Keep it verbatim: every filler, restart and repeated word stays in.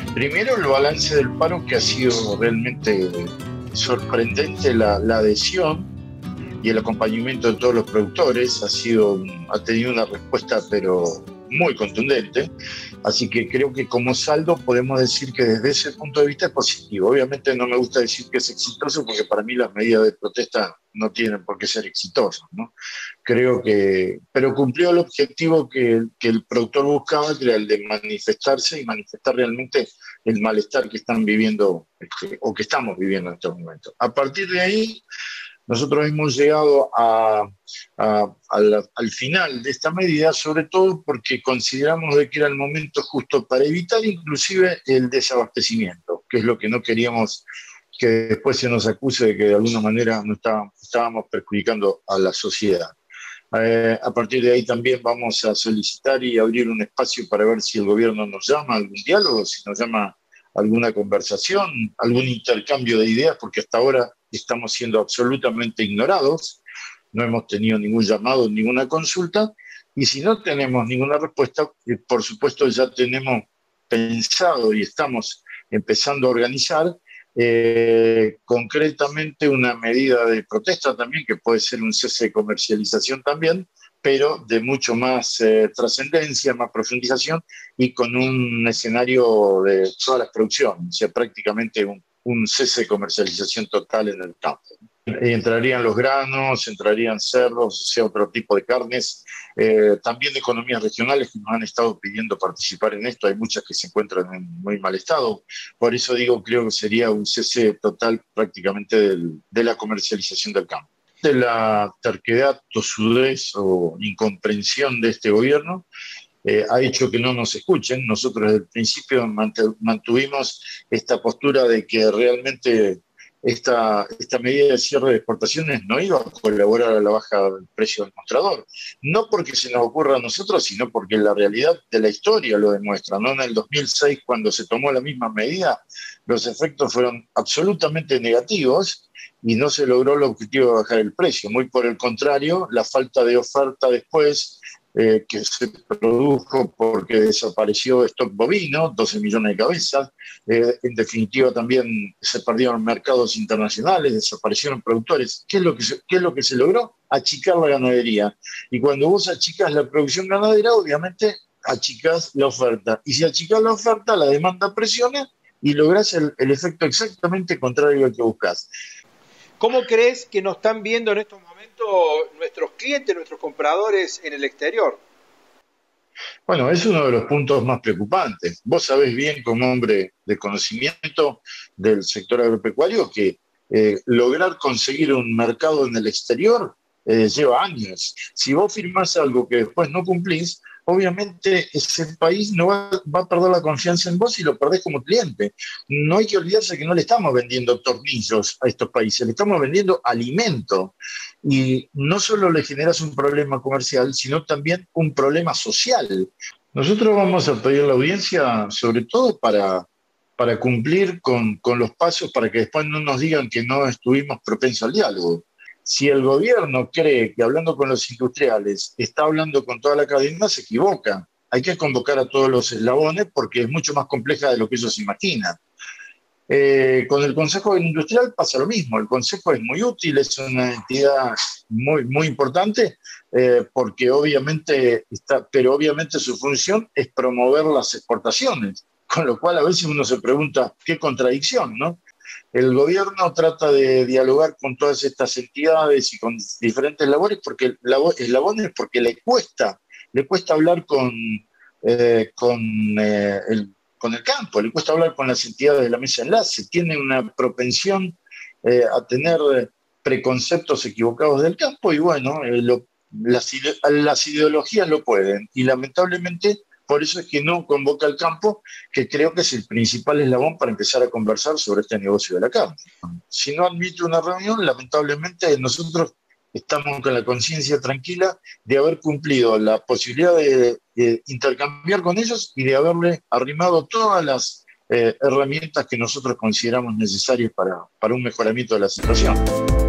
Primero, el balance del paro, que ha sido realmente sorprendente la, la adhesión y el acompañamiento de todos los productores. Ha sido, ha tenido una respuesta pero muy contundente, así que creo que como saldo podemos decir que desde ese punto de vista es positivo. Obviamente no me gusta decir que es exitoso, porque para mí las medidas de protesta no tienen por qué ser exitosas, ¿no? Creo que, pero cumplió el objetivo que, que el productor buscaba, que era el de manifestarse y manifestar realmente el malestar que están viviendo, este, o que estamos viviendo en estos momentos. A partir de ahí, nosotros hemos llegado a, a, a la, al final de esta medida, sobre todo porque consideramos de que era el momento justo para evitar inclusive el desabastecimiento, que es lo que no queríamos que después se nos acuse de que de alguna manera no estábamos, estábamos perjudicando a la sociedad. Eh, a partir de ahí también vamos a solicitar y abrir un espacio para ver si el gobierno nos llama a algún diálogo, si nos llama a alguna conversación, algún intercambio de ideas, porque hasta ahora estamos siendo absolutamente ignorados, no hemos tenido ningún llamado, ninguna consulta, y si no tenemos ninguna respuesta, eh, por supuesto ya tenemos pensado y estamos empezando a organizar eh, concretamente una medida de protesta también, que puede ser un cese de comercialización también, pero de mucho más eh, trascendencia, más profundización y con un escenario de todas las producciones, o sea, prácticamente un, un cese de comercialización total en el campo. Entrarían los granos, entrarían cerdos, o sea, otro tipo de carnes, eh, también de economías regionales que nos han estado pidiendo participar en esto. Hay muchas que se encuentran en muy mal estado, por eso digo, creo que sería un cese total prácticamente del, de la comercialización del campo. De la terquedad, tosudez o incomprensión de este gobierno, Eh, ha hecho que no nos escuchen. Nosotros desde el principio mantuvimos esta postura de que realmente esta, esta medida de cierre de exportaciones no iba a colaborar a la baja del precio del mostrador. No porque se nos ocurra a nosotros, sino porque la realidad de la historia lo demuestra, ¿no? En el dos mil seis, cuando se tomó la misma medida, los efectos fueron absolutamente negativos y no se logró el objetivo de bajar el precio. Muy por el contrario, la falta de oferta después, Eh, que se produjo porque desapareció stock bovino, doce millones de cabezas, eh, en definitiva también se perdieron mercados internacionales, desaparecieron productores. ¿Qué es lo que se, qué es lo que se logró? Achicar la ganadería. Y cuando vos achicás la producción ganadera, obviamente achicás la oferta. Y si achicás la oferta, la demanda presiona y lográs el, el efecto exactamente contrario al que buscás. ¿Cómo crees que nos están viendo en estos momentos nuestros clientes, nuestros compradores en el exterior? Bueno, es uno de los puntos más preocupantes. Vos sabés bien, como hombre de conocimiento del sector agropecuario, que eh, lograr conseguir un mercado en el exterior eh, lleva años. Si vos firmás algo que después no cumplís, obviamente ese país no va, va a perder la confianza en vos y lo perdés como cliente. No hay que olvidarse que no le estamos vendiendo tornillos a estos países, le estamos vendiendo alimento. Y no solo le generas un problema comercial, sino también un problema social. Nosotros vamos a pedir la audiencia sobre todo para, para cumplir con, con los pasos, para que después no nos digan que no estuvimos propensos al diálogo. Si el gobierno cree que hablando con los industriales está hablando con toda la cadena, se equivoca. Hay que convocar a todos los eslabones porque es mucho más compleja de lo que ellos imaginan. Eh, con el Consejo Industrial pasa lo mismo. El Consejo es muy útil, es una entidad muy, muy importante, eh, porque obviamente está, pero obviamente su función es promover las exportaciones, con lo cual a veces uno se pregunta qué contradicción, ¿no? El gobierno trata de dialogar con todas estas entidades y con diferentes labores, porque eslabones, porque le cuesta, le cuesta hablar con, eh, con eh, el con el campo, le cuesta hablar con las entidades de la mesa de enlace, tiene una propensión eh, a tener preconceptos equivocados del campo y bueno, eh, lo, las, las ideologías lo pueden y lamentablemente por eso es que no convoca al campo, que creo que es el principal eslabón para empezar a conversar sobre este negocio de la carne. Si no admite una reunión, lamentablemente nosotros estamos con la conciencia tranquila de haber cumplido la posibilidad de, de intercambiar con ellos y de haberle arrimado todas las eh, herramientas que nosotros consideramos necesarias para, para un mejoramiento de la situación.